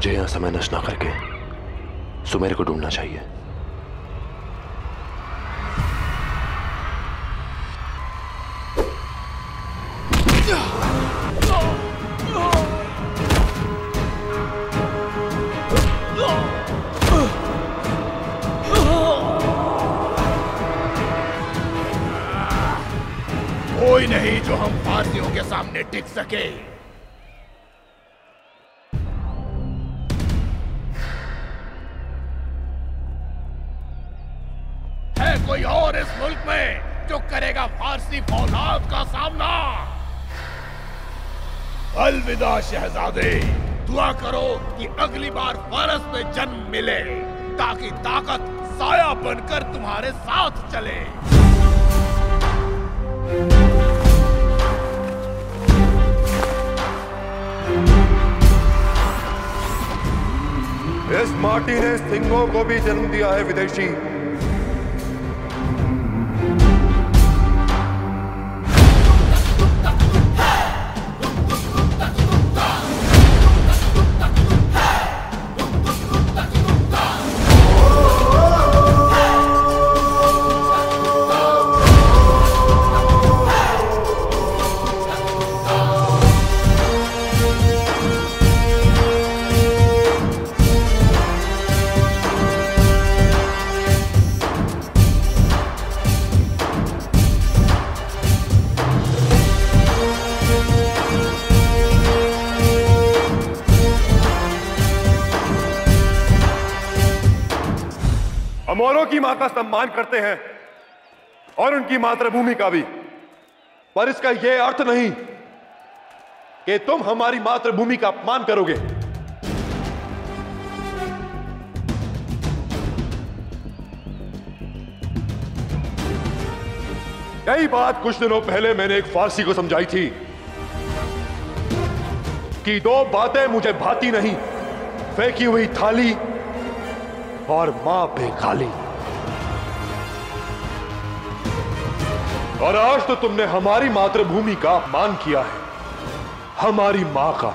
मुझे यहां समय नष्ट ना करके सुमेर को ढूंढना चाहिए। कोई नहीं जो हम फारसियों के सामने टिक सके। है कोई और इस मुल्क में जो करेगा फारसी फौलाद का सामना? अलविदा शहजादे, दुआ करो कि अगली बार फारस में जन्म मिले ताकि ताकत साया बनकर तुम्हारे साथ चले। इस माटी ने सिंहों को भी जन्म दिया है विदेशी। अमोरों की मां का सम्मान करते हैं और उनकी मातृभूमि का भी, पर इसका यह अर्थ नहीं कि तुम हमारी मातृभूमि का अपमान करोगे। यही बात कुछ दिनों पहले मैंने एक फारसी को समझाई थी कि दो बातें मुझे भाती नहीं, फेंकी हुई थाली और मां पे खाली। और आज तो तुमने हमारी मातृभूमि का अपमान किया है, हमारी मां का।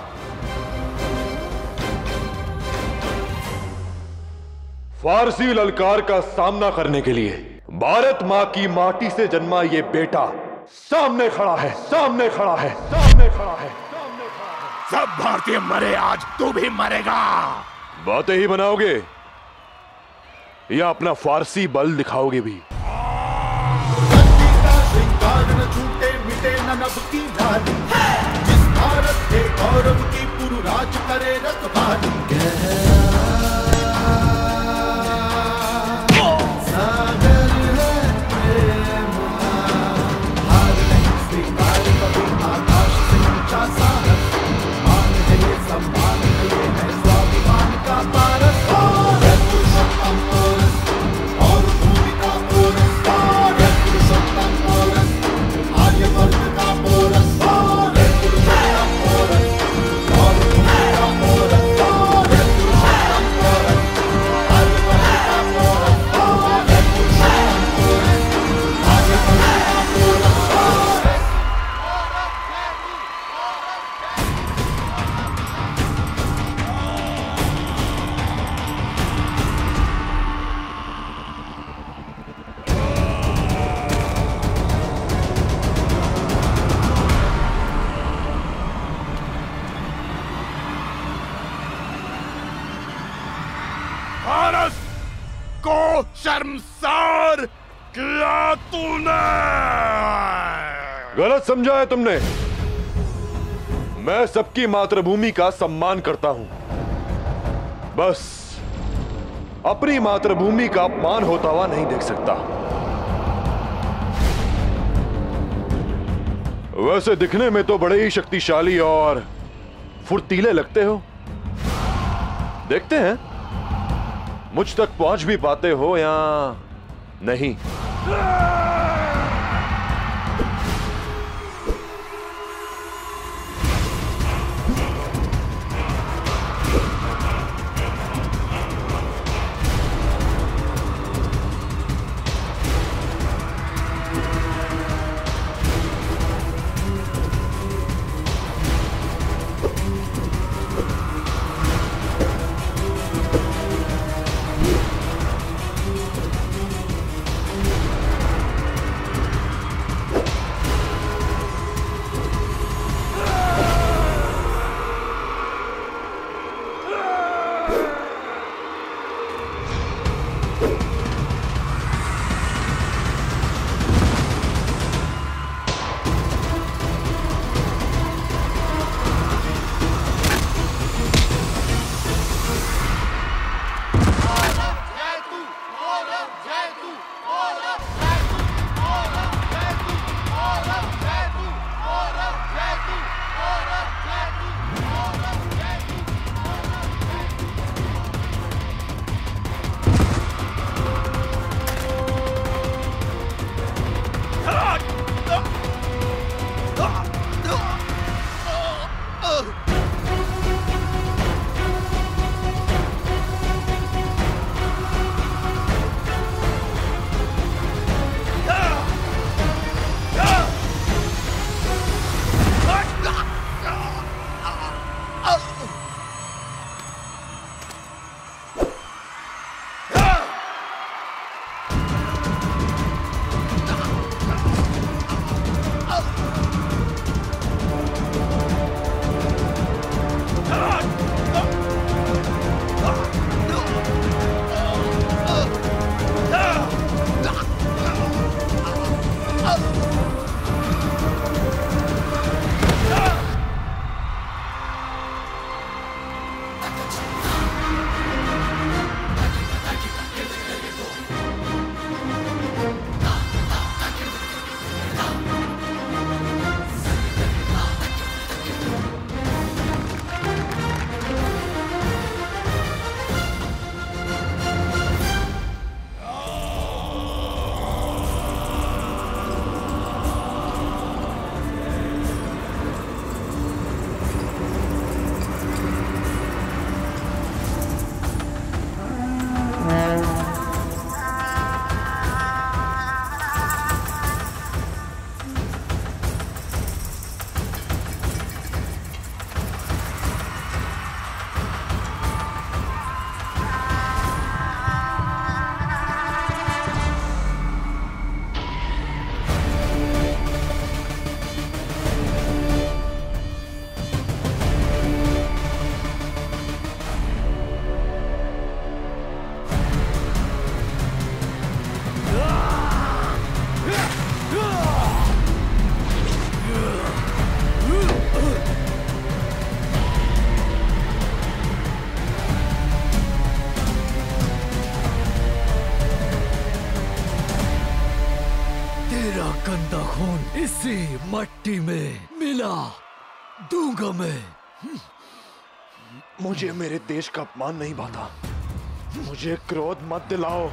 फारसी ललकार का सामना करने के लिए भारत मां की माटी से जन्मा ये बेटा सामने खड़ा है, सामने खड़ा है, सामने खड़ा है, सामने खड़ा है। सब भारतीय मरे, आज तू भी मरेगा। बातें ही बनाओगे या अपना फारसी बल दिखाओगे भी? छूटे मिटे न नभ की ढाली, जिस भारत के गौरव की पुरु राज करे रखवाली। सागर है प्रेम का, हार नहीं स्वीकार कभी आकाश से ऊंचा साहस। मान है ये सम्मान है, ये है स्वाभिमान का पारस। भारत को शर्मसार किया तूने। गलत समझा है तुमने। मैं सबकी मातृभूमि का सम्मान करता हूं, बस अपनी मातृभूमि का अपमान होता हुआ नहीं देख सकता। वैसे दिखने में तो बड़े ही शक्तिशाली और फुर्तीले लगते हो। देखते हैं मुझ तक पहुंच भी पाते हो या नहीं। गंदा खून इसी मट्टी में मिला दूंगा मैं। मुझे मेरे देश का अपमान नहीं भाता। मुझे क्रोध मत दिलाओ।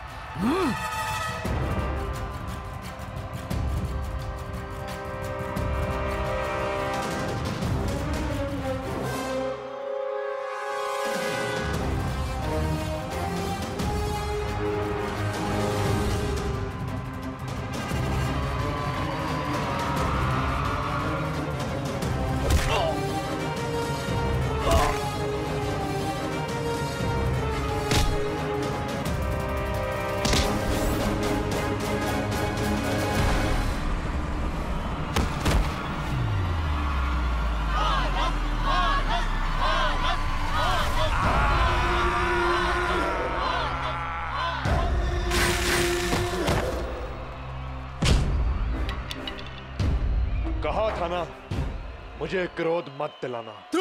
कहा था ना, मुझे क्रोध मत दिलाना। तू,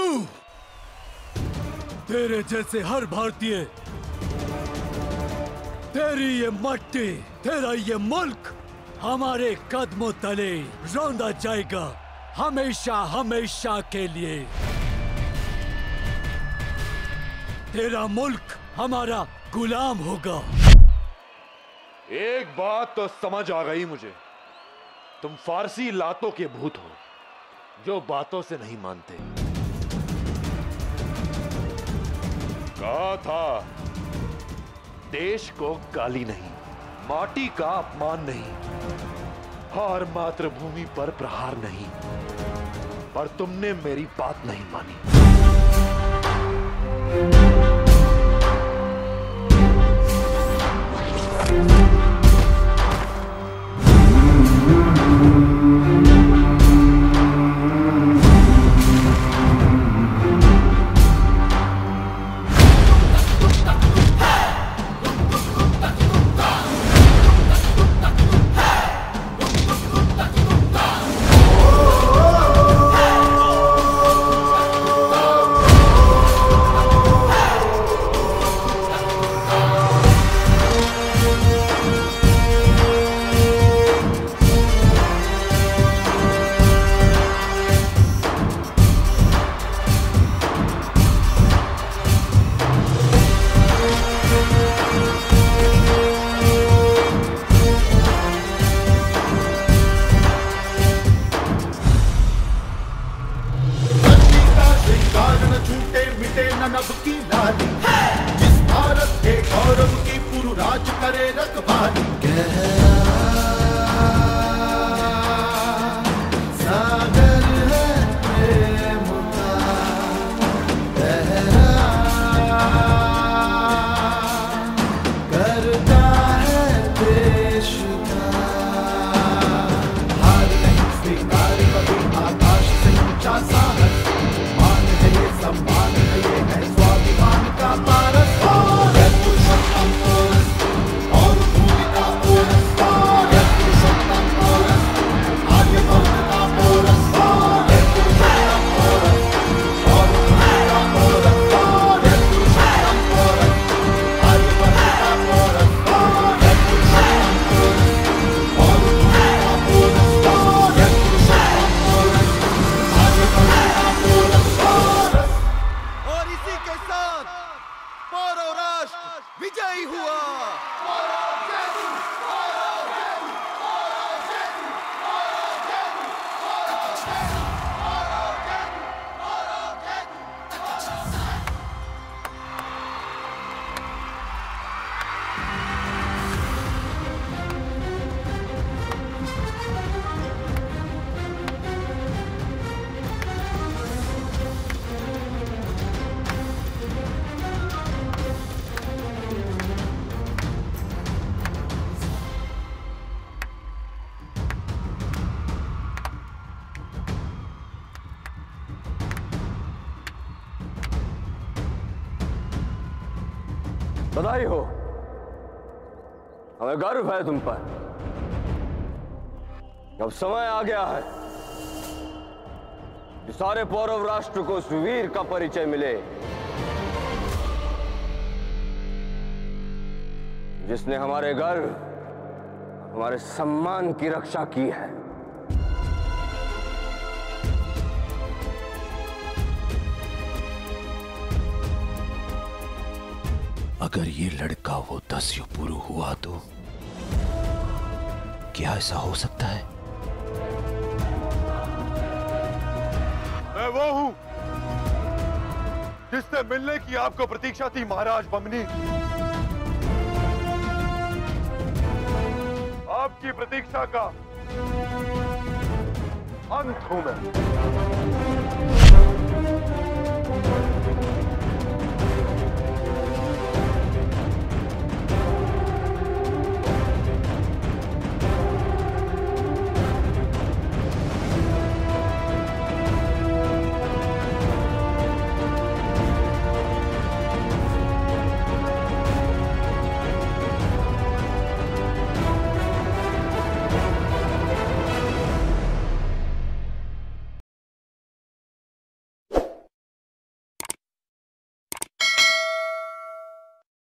तेरे जैसे हर भारतीय, तेरी ये मट्टी, तेरा ये मुल्क हमारे कदमों तले रौंदा जाएगा हमेशा हमेशा के लिए। तेरा मुल्क हमारा गुलाम होगा। एक बात तो समझ आ गई मुझे, तुम फारसी लातों के भूत हो जो बातों से नहीं मानते। कहा था देश को गाली नहीं, माटी का अपमान नहीं और मातृभूमि पर प्रहार नहीं, पर तुमने मेरी बात नहीं मानी। नभ की लाली, जिस भारत के गौरव की पुरु राज करे रखवाली। सागर है प्रेम का गहरा, करता है देश का हार नहीं स्वीकार कभी आकाश से ऊंचा साहस। मान है ये सम्मान है ये है स्वाभिमान का पारस। यत्पुरुषोत्तम पुरुष और भूमि का पुरुष, यत्पुरुषोत्तम पुरुष आर्यभक्त का पुरुष, यत्पुरुषोत्तम पुरुष और भूमि का पुरुष, यत्पुरुषोत्तम पुरुष आर्यभक्त का पुरुष, यत्पुरुषोत्तम पुरुष और भूमि का पुरुष, यत्पुरुषोत्तम पुरुष आर्यभक्त का पुरुष। और इसी के साथ पौरव राष्ट्र विजयी हुआ। बधाई हो, हमें गर्व है तुम पर। अब समय आ गया है कि सारे पौरव राष्ट्र को उस वीर का परिचय मिले जिसने हमारे घर, हमारे सम्मान की रक्षा की है। अगर ये लड़का वो 10 युपुरु हुआ तो क्या ऐसा हो सकता है? मैं वो हूं जिससे मिलने की आपको प्रतीक्षा थी महाराज बमनी। आपकी प्रतीक्षा का अंत हूं मैं।